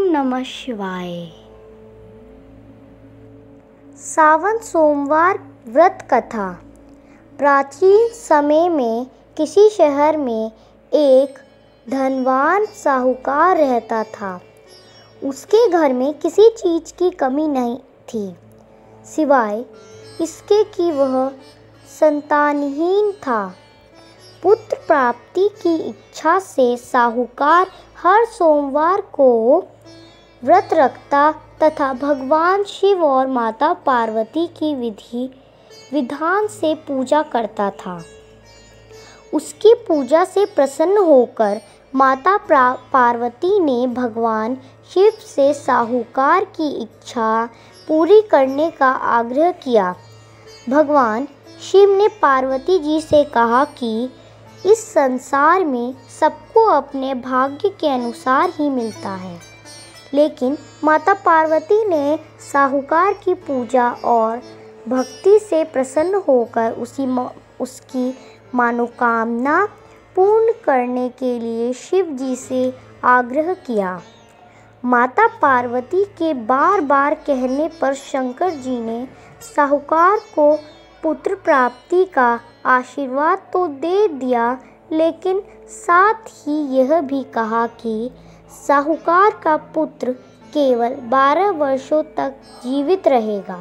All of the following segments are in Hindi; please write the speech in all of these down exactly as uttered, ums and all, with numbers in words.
नमः शिवाय। सावन सोमवार व्रत कथा। प्राचीन समय में किसी शहर में एक धनवान साहूकार रहता था। उसके घर में किसी चीज़ की कमी नहीं थी, सिवाय इसके कि वह संतानहीन था। पुत्र प्राप्ति की इच्छा से साहूकार हर सोमवार को व्रत रखता तथा भगवान शिव और माता पार्वती की विधि विधान से पूजा करता था। उसकी पूजा से प्रसन्न होकर माता पार्वती ने भगवान शिव से साहूकार की इच्छा पूरी करने का आग्रह किया। भगवान शिव ने पार्वती जी से कहा कि इस संसार में सबको अपने भाग्य के अनुसार ही मिलता है, लेकिन माता पार्वती ने साहूकार की पूजा और भक्ति से प्रसन्न होकर उसी उसकी मनोकामना पूर्ण करने के लिए शिव जी से आग्रह किया। माता पार्वती के बार बार कहने पर शंकर जी ने साहूकार को पुत्र प्राप्ति का आशीर्वाद तो दे दिया, लेकिन साथ ही यह भी कहा कि साहूकार का पुत्र केवल बारह वर्षों तक जीवित रहेगा।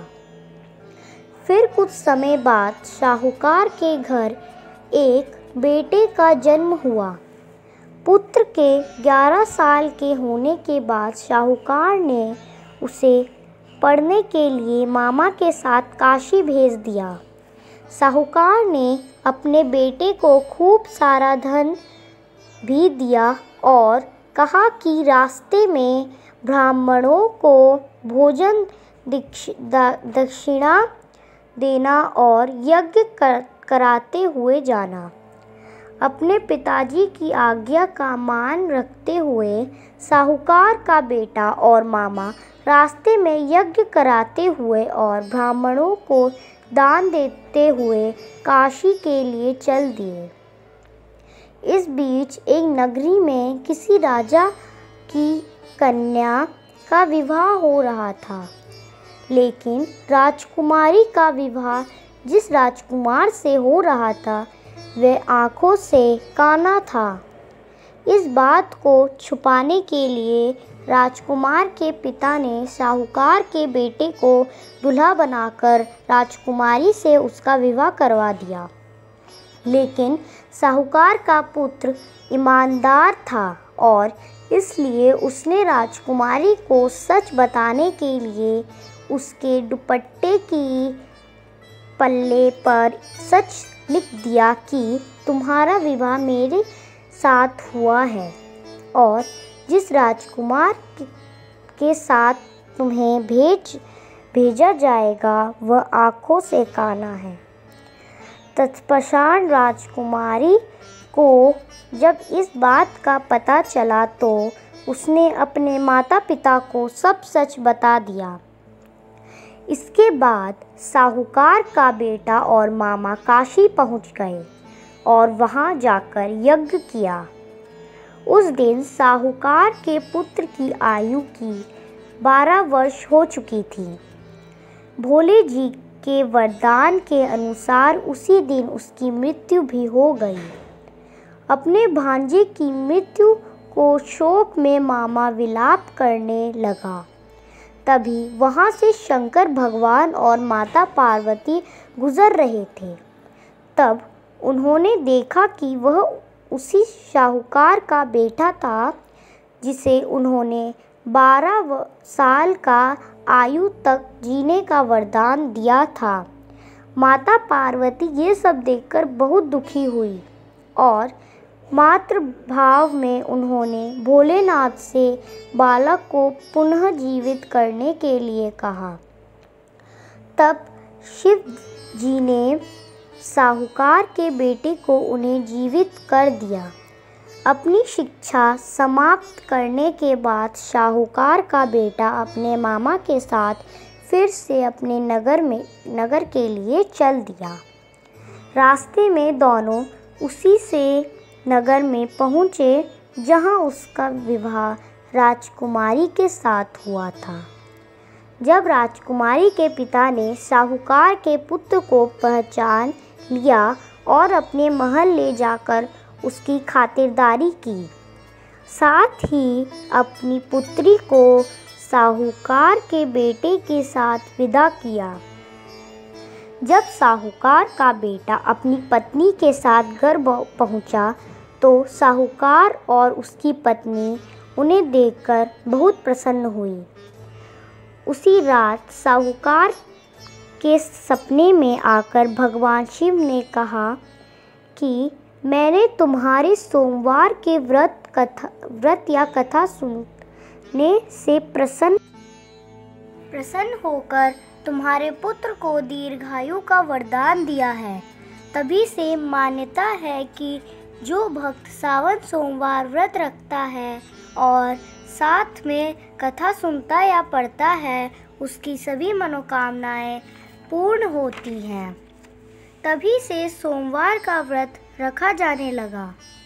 फिर कुछ समय बाद साहूकार के घर एक बेटे का जन्म हुआ। पुत्र के ग्यारह साल के होने के बाद साहूकार ने उसे पढ़ने के लिए मामा के साथ काशी भेज दिया। साहूकार ने अपने बेटे को खूब सारा धन भी दिया और कहा कि रास्ते में ब्राह्मणों को भोजन दक्षिणा देना और यज्ञ कर, कराते हुए जाना। अपने पिताजी की आज्ञा का मान रखते हुए साहूकार का बेटा और मामा रास्ते में यज्ञ कराते हुए और ब्राह्मणों को दान देते हुए काशी के लिए चल दिए। इस बीच एक नगरी में किसी राजा की कन्या का विवाह हो रहा था, लेकिन राजकुमारी का विवाह जिस राजकुमार से हो रहा था वह आँखों से काना था। इस बात को छुपाने के लिए राजकुमार के पिता ने साहूकार के बेटे को दूल्हा बनाकर राजकुमारी से उसका विवाह करवा दिया, लेकिन साहूकार का पुत्र ईमानदार था और इसलिए उसने राजकुमारी को सच बताने के लिए उसके दुपट्टे की पल्ले पर सच लिख दिया कि तुम्हारा विवाह मेरे साथ हुआ है और जिस राजकुमार के साथ तुम्हें भेज भेजा जाएगा वह आँखों से काना है। तत्पश्चात राजकुमारी को जब इस बात का पता चला तो उसने अपने माता पिता को सब सच बता दिया। इसके बाद साहूकार का बेटा और मामा काशी पहुंच गए और वहां जाकर यज्ञ किया। उस दिन साहूकार के पुत्र की आयु की बारह वर्ष हो चुकी थी। भोले जी के वरदान के अनुसार उसी दिन उसकी मृत्यु भी हो गई। अपने भांजे की मृत्यु को शोक में मामा विलाप करने लगा। तभी वहाँ से शंकर भगवान और माता पार्वती गुजर रहे थे। तब उन्होंने देखा कि वह उसी साहूकार का बेटा था जिसे उन्होंने बारह साल का आयु तक जीने का वरदान दिया था। माता पार्वती ये सब देखकर बहुत दुखी हुई और मातृ भाव में उन्होंने भोलेनाथ से बालक को पुनः जीवित करने के लिए कहा। तब शिव जी ने साहूकार के बेटे को उन्हें जीवित कर दिया। अपनी शिक्षा समाप्त करने के बाद साहूकार का बेटा अपने मामा के साथ फिर से अपने नगर में नगर के लिए चल दिया। रास्ते में दोनों उसी से नगर में पहुँचे जहाँ उसका विवाह राजकुमारी के साथ हुआ था। जब राजकुमारी के पिता ने साहूकार के पुत्र को पहचान लिया और अपने महल ले जाकर उसकी खातिरदारी की, साथ ही अपनी पुत्री को साहूकार के बेटे के साथ विदा किया। जब साहूकार का बेटा अपनी पत्नी के साथ घर पहुंचा तो साहूकार और उसकी पत्नी उन्हें देखकर बहुत प्रसन्न हुई। उसी रात साहूकार के सपने में आकर भगवान शिव ने कहा कि मैंने तुम्हारे सोमवार के व्रत कथा व्रत या कथा सुनने से प्रसन्न प्रसन्न होकर तुम्हारे पुत्र को दीर्घायु का वरदान दिया है। तभी से मान्यता है कि जो भक्त सावन सोमवार व्रत रखता है और साथ में कथा सुनता या पढ़ता है, उसकी सभी मनोकामनाएं पूर्ण होती हैं। तभी से सोमवार का व्रत रखा जाने लगा।